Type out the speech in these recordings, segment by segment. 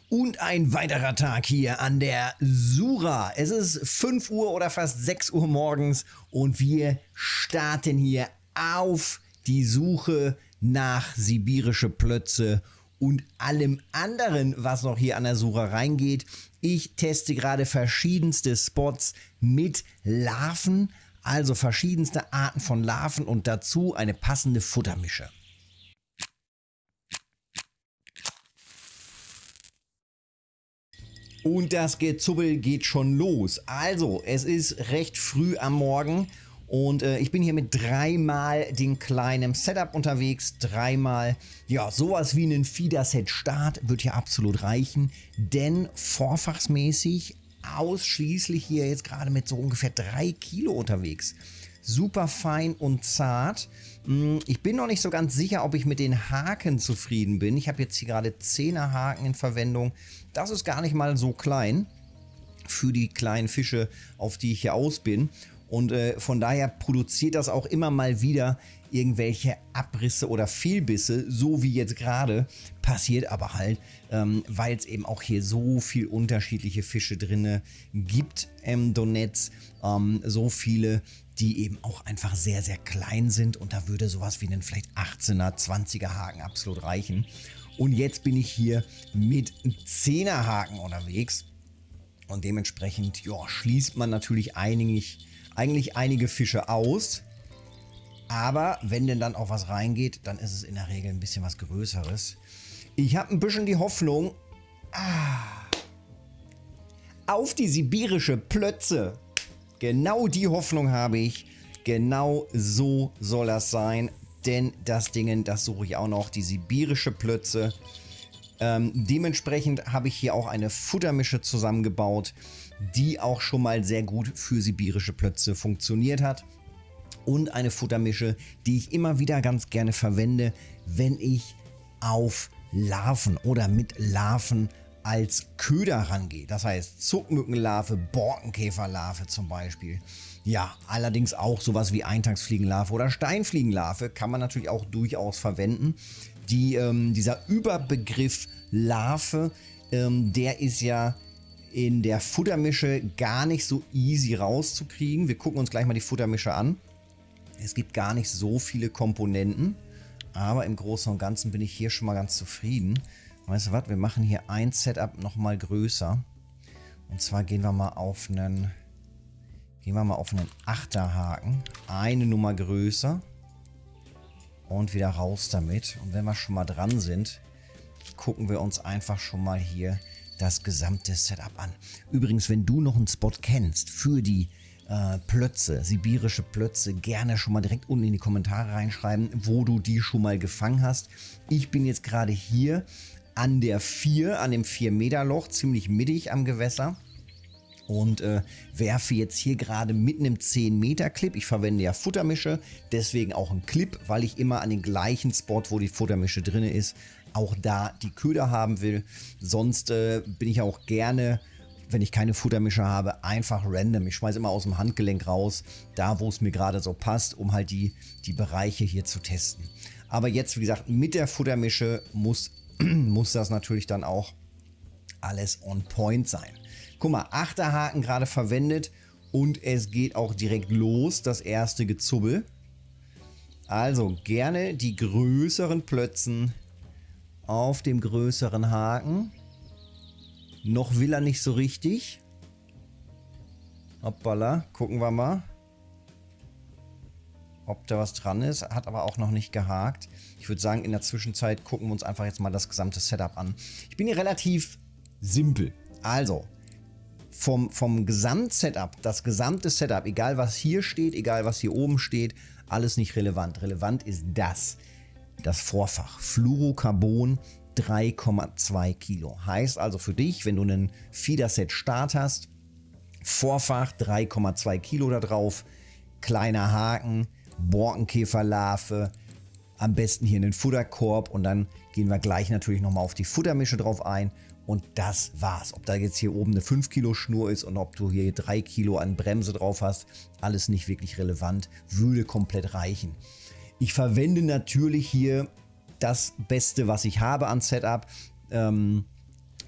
Und ein weiterer Tag hier an der Sura. Es ist 5 Uhr oder fast 6 Uhr morgens und wir starten hier auf die Suche nach sibirische Plötze und allem anderen, was noch hier an der Sura reingeht. Ich teste gerade verschiedenste Spots mit Larven, also verschiedenste Arten von Larven und dazu eine passende Futtermische. Und das Gezubbel geht schon los. Also, es ist recht früh am Morgen und ich bin hier mit 3-mal dem kleinen Setup unterwegs. 3-mal, ja, sowas wie ein Feeder-Set-Start wird hier absolut reichen, denn vorfachsmäßig ausschließlich hier jetzt gerade mit so ungefähr 3 Kilo unterwegs. Super fein und zart. Ich bin noch nicht so ganz sicher, ob ich mit den Haken zufrieden bin. Ich habe jetzt hier gerade 10er Haken in Verwendung. Das ist gar nicht mal so klein für die kleinen Fische, auf die ich hier aus bin. Und von daher produziert das auch immer mal wieder irgendwelche Abrisse oder Fehlbisse, so wie jetzt gerade. Passiert aber halt, weil es eben auch hier so viel unterschiedliche Fische drin gibt im Donetsk. So viele, die eben auch einfach sehr, sehr klein sind. Und da würde sowas wie einen vielleicht 18er, 20er Haken absolut reichen. Und jetzt bin ich hier mit 10er Haken unterwegs. Und dementsprechend, ja, schließt man natürlich eigentlich einige Fische aus. Aber wenn denn dann auch was reingeht, dann ist es in der Regel ein bisschen was Größeres. Ich habe ein bisschen die Hoffnung auf die sibirische Plötze. Genau die Hoffnung habe ich. Genau so soll das sein. Denn das Ding, das suche ich auch noch, die sibirische Plötze. Dementsprechend habe ich hier auch eine Futtermische zusammengebaut, die auch schon mal sehr gut für sibirische Plötze funktioniert hat. Und eine Futtermische, die ich immer wieder ganz gerne verwende, wenn ich auf Larven oder mit Larven als Köder rangehe. Das heißt Zuckmückenlarve, Borkenkäferlarve zum Beispiel. Ja, allerdings auch sowas wie Eintagsfliegenlarve oder Steinfliegenlarve kann man natürlich auch durchaus verwenden. Dieser Überbegriff Larve, der ist ja in der Futtermische gar nicht so easy rauszukriegen. Wir gucken uns gleich mal die Futtermische an. Es gibt gar nicht so viele Komponenten, aber im Großen und Ganzen bin ich hier schon mal ganz zufrieden. Weißt du was, wir machen hier ein Setup nochmal größer. Und zwar gehen wir mal auf einen 8er Haken. Eine Nummer größer. Und wieder raus damit. Und wenn wir schon mal dran sind, gucken wir uns einfach schon mal hier das gesamte Setup an. Übrigens, wenn du noch einen Spot kennst für die Plötze, sibirische Plötze, gerne schon mal direkt unten in die Kommentare reinschreiben, wo du die schon mal gefangen hast. Ich bin jetzt gerade hier an dem 4-Meter-Loch, ziemlich mittig am Gewässer. Und werfe jetzt hier gerade mit einem 10-Meter-Clip. Ich verwende ja Futtermische, deswegen auch einen Clip, weil ich immer an den gleichen Spot, wo die Futtermische drin ist, auch da die Köder haben will. Sonst bin ich auch gerne, wenn ich keine Futtermische habe, einfach random. Ich schmeiße immer aus dem Handgelenk raus, da wo es mir gerade so passt, um halt die Bereiche hier zu testen. Aber jetzt, wie gesagt, mit der Futtermische muss das natürlich dann auch alles on point sein. Guck mal, 8er Haken gerade verwendet und es geht auch direkt los, das erste Gezubbel. Also gerne die größeren Plötzen auf dem größeren Haken. Noch will er nicht so richtig. Hoppala, gucken wir mal, ob da was dran ist. Hat aber auch noch nicht gehakt. Ich würde sagen, in der Zwischenzeit gucken wir uns einfach jetzt mal das gesamte Setup an. Ich bin hier relativ simpel. Also, vom Gesamtsetup, das gesamte Setup, egal was hier steht, egal was hier oben steht, alles nicht relevant. Relevant ist das Vorfach. Fluorocarbon 3,2 Kilo. Heißt also für dich, wenn du einen Feeder-Set-Start hast, Vorfach 3,2 Kilo da drauf, kleiner Haken, Borkenkäferlarve, am besten hier einen Futterkorb und dann gehen wir gleich natürlich nochmal auf die Futtermische drauf ein und das war's. Ob da jetzt hier oben eine 5 Kilo Schnur ist und ob du hier 3 Kilo an Bremse drauf hast, alles nicht wirklich relevant, würde komplett reichen. Ich verwende natürlich hier das Beste, was ich habe an Setup.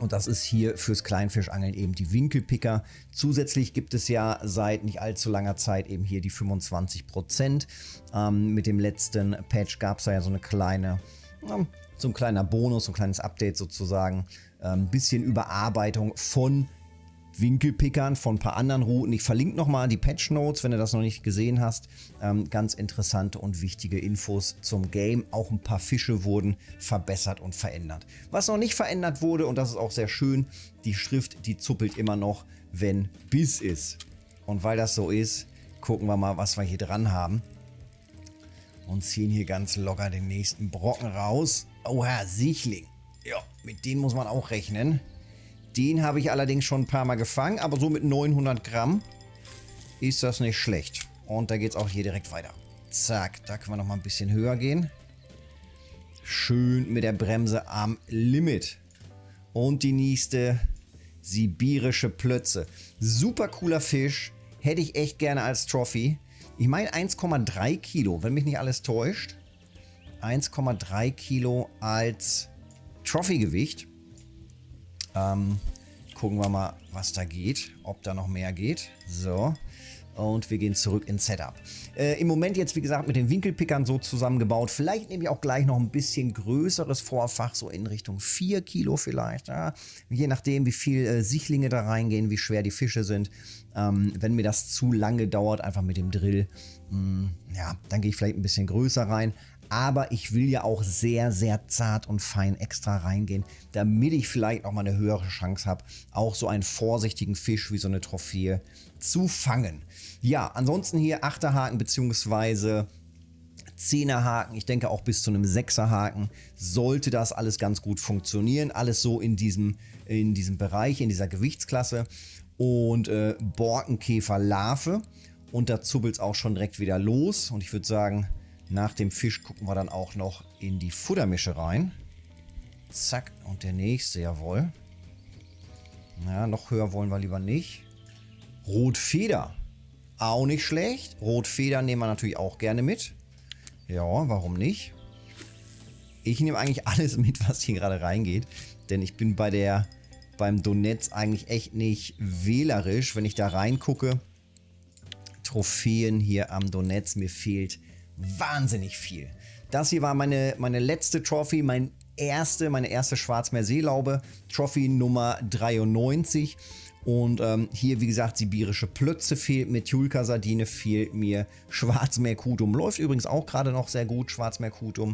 Und das ist hier fürs Kleinfischangeln eben die Winkelpicker. Zusätzlich gibt es ja seit nicht allzu langer Zeit eben hier die 25%. Mit dem letzten Patch gab es ja so eine kleine, so ein kleiner Bonus, so ein kleines Update sozusagen. Ein bisschen Überarbeitung von Winkelpickern von ein paar anderen Routen. Ich verlinke nochmal die Patch Notes, wenn du das noch nicht gesehen hast. Ganz interessante und wichtige Infos zum Game. Auch ein paar Fische wurden verbessert und verändert. Was noch nicht verändert wurde, und das ist auch sehr schön, die Schrift, die zuppelt immer noch, wenn Biss ist. Und weil das so ist, gucken wir mal, was wir hier dran haben. Und ziehen hier ganz locker den nächsten Brocken raus. Oha, Sichling. Ja, mit denen muss man auch rechnen. Den habe ich allerdings schon ein paar Mal gefangen, aber so mit 900 Gramm ist das nicht schlecht. Und da geht es auch hier direkt weiter. Zack, da können wir noch mal ein bisschen höher gehen. Schön mit der Bremse am Limit. Und die nächste sibirische Plötze. Super cooler Fisch, hätte ich echt gerne als Trophy. Ich meine 1,3 Kilo, wenn mich nicht alles täuscht. 1,3 Kilo als Trophy-Gewicht. Gucken wir mal, was da geht, ob da noch mehr geht. So, und wir gehen zurück ins Setup. Im Moment jetzt, wie gesagt, mit den Winkelpickern so zusammengebaut. Vielleicht nehme ich auch gleich noch ein bisschen größeres Vorfach, so in Richtung 4 Kilo vielleicht. Ja. Je nachdem, wie viel Sichlinge da reingehen, wie schwer die Fische sind. Wenn mir das zu lange dauert, einfach mit dem Drill, ja, dann gehe ich vielleicht ein bisschen größer rein. Aber ich will ja auch sehr, sehr zart und fein extra reingehen, damit ich vielleicht auch mal eine höhere Chance habe, auch so einen vorsichtigen Fisch wie so eine Trophäe zu fangen. Ja, ansonsten hier 8er Haken bzw. 10er Haken. Ich denke auch bis zu einem 6er Haken sollte das alles ganz gut funktionieren. Alles so in diesem Bereich, in dieser Gewichtsklasse. Und Borkenkäfer-Larve. Und da zuppelt es auch schon direkt wieder los. Und ich würde sagen, nach dem Fisch gucken wir dann auch noch in die Futtermische rein. Zack, und der nächste, jawohl. Ja, noch höher wollen wir lieber nicht. Rotfeder, auch nicht schlecht. Rotfeder nehmen wir natürlich auch gerne mit. Ja, warum nicht? Ich nehme eigentlich alles mit, was hier gerade reingeht. Denn ich bin beim Donetz eigentlich echt nicht wählerisch, wenn ich da reingucke. Trophäen hier am Donetz, mir fehlt wahnsinnig viel. Das hier war meine letzte Trophy, meine erste Schwarzmeerseelaube, Trophy Nummer 93. Und hier, wie gesagt, sibirische Plötze fehlt mir, Tjulka-Sardine fehlt mir, Schwarzmeerkutum läuft übrigens auch gerade noch sehr gut, Schwarzmeerkutum,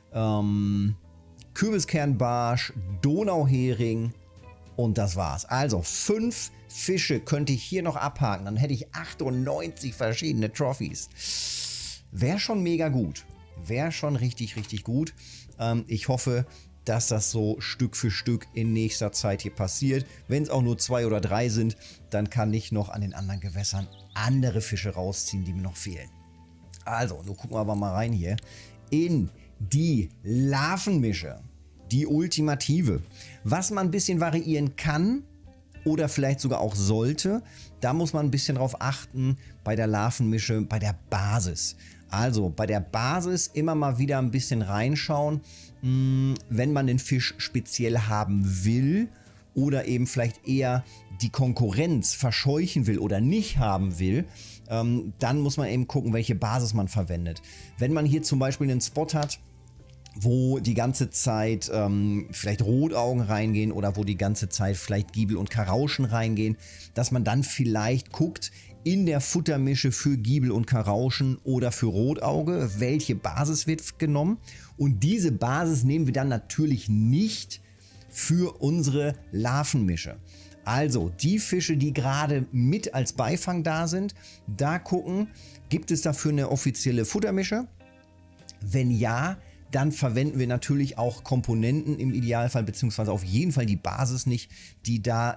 Kürbiskernbarsch, Donauhering und das war's. Also 5 Fische könnte ich hier noch abhaken, dann hätte ich 98 verschiedene Trophys. Wäre schon mega gut. Wäre schon richtig, richtig gut. Ich hoffe, dass das so Stück für Stück in nächster Zeit hier passiert. Wenn es auch nur 2 oder 3 sind, dann kann ich noch an den anderen Gewässern andere Fische rausziehen, die mir noch fehlen. Also, nun gucken wir aber mal rein hier in die Larvenmische. Die ultimative. Was man ein bisschen variieren kann oder vielleicht sogar auch sollte, da muss man ein bisschen drauf achten bei der Larvenmische, bei der Basis. Also bei der Basis immer mal wieder ein bisschen reinschauen, wenn man den Fisch speziell haben will oder eben vielleicht eher die Konkurrenz verscheuchen will oder nicht haben will, dann muss man eben gucken, welche Basis man verwendet. Wenn man hier zum Beispiel einen Spot hat, wo die ganze Zeit vielleicht Rotaugen reingehen oder wo die ganze Zeit vielleicht Giebel und Karauschen reingehen, dass man dann vielleicht guckt in der Futtermische für Giebel und Karauschen oder für Rotauge, welche Basis wird genommen. Und diese Basis nehmen wir dann natürlich nicht für unsere Larvenmische. Also die Fische, die gerade mit als Beifang da sind, da gucken, gibt es dafür eine offizielle Futtermische? Wenn ja, dann verwenden wir natürlich auch Komponenten im Idealfall, beziehungsweise auf jeden Fall die Basis nicht, die da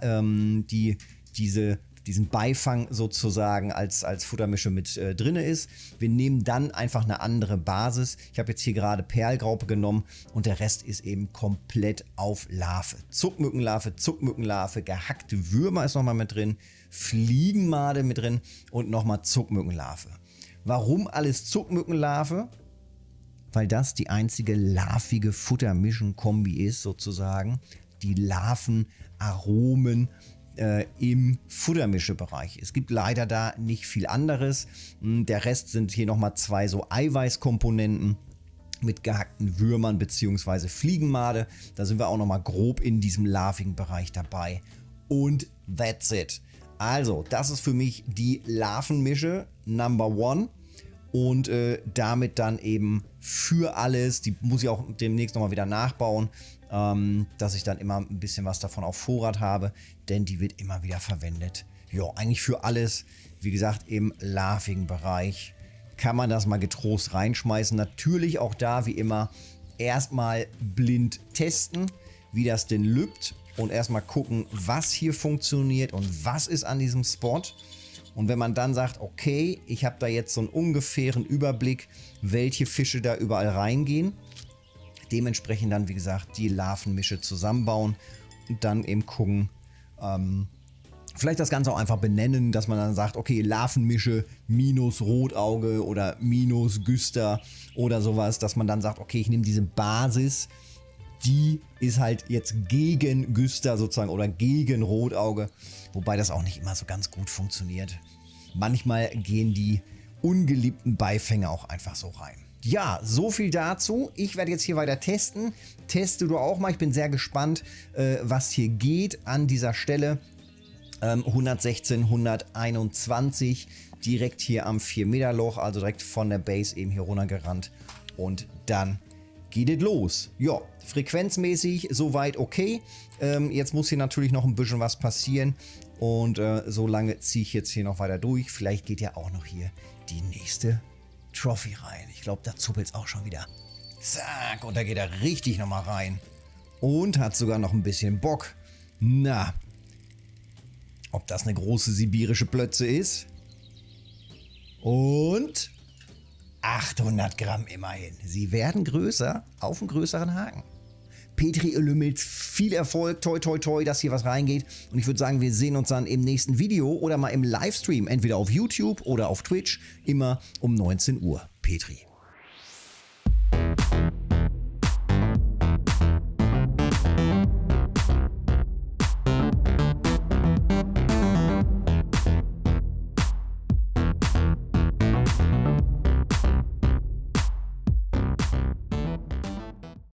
diesen Beifang sozusagen als Futtermische mit drin ist. Wir nehmen dann einfach eine andere Basis. Ich habe jetzt hier gerade Perlgraupe genommen und der Rest ist eben komplett auf Larve. Zuckmückenlarve, gehackte Würmer ist nochmal mit drin, Fliegenmade mit drin und nochmal Zuckmückenlarve. Warum alles Zuckmückenlarve? Weil das die einzige larvige Futtermischen-Kombi ist sozusagen. die Larvenaromen im Futtermischebereich. Es gibt leider da nicht viel anderes. Der Rest sind hier nochmal 2 so Eiweißkomponenten mit gehackten Würmern bzw. Fliegenmade. Da sind wir auch nochmal grob in diesem larvigen Bereich dabei. Und that's it. Also, das ist für mich die Larvenmische Number 1. Und damit dann eben für alles, die muss ich auch demnächst nochmal wieder nachbauen, dass ich dann immer ein bisschen was davon auf Vorrat habe, denn die wird immer wieder verwendet. Ja, eigentlich für alles, wie gesagt, im larvigen Bereich kann man das mal getrost reinschmeißen. Natürlich auch da, wie immer, erstmal blind testen, wie das denn lübt und erstmal gucken, was hier funktioniert und was ist an diesem Spot. Und wenn man dann sagt, okay, ich habe da jetzt so einen ungefähren Überblick, welche Fische da überall reingehen, dementsprechend dann, wie gesagt, die Larvenmische zusammenbauen und dann eben gucken, vielleicht das Ganze auch einfach benennen, dass man dann sagt, okay, Larvenmische minus Rotauge oder minus Güster oder sowas, dass man dann sagt, okay, ich nehme diese Basis, die ist halt jetzt gegen Güster sozusagen oder gegen Rotauge, wobei das auch nicht immer so ganz gut funktioniert. Manchmal gehen die ungeliebten Beifänge auch einfach so rein. Ja, so viel dazu. Ich werde jetzt hier weiter testen. Teste du auch mal. Ich bin sehr gespannt, was hier geht an dieser Stelle. 116, 121 direkt hier am 4 Meter Loch, also direkt von der Base eben hier runtergerannt und dann geht es los. Ja, frequenzmäßig soweit okay. Jetzt muss hier natürlich noch ein bisschen was passieren und so lange ziehe ich jetzt hier noch weiter durch. Vielleicht geht ja auch noch hier die nächste Trophy rein. Ich glaube, da zuppelt es auch schon wieder. Zack, und da geht er richtig nochmal rein und hat sogar noch ein bisschen Bock. Na, ob das eine große sibirische Plötze ist. Und 800 Gramm immerhin. Sie werden größer auf einen größeren Haken. Petri Lümmels, viel Erfolg, toi toi toi, dass hier was reingeht. Und ich würde sagen, wir sehen uns dann im nächsten Video oder mal im Livestream, entweder auf YouTube oder auf Twitch, immer um 19 Uhr. Petri.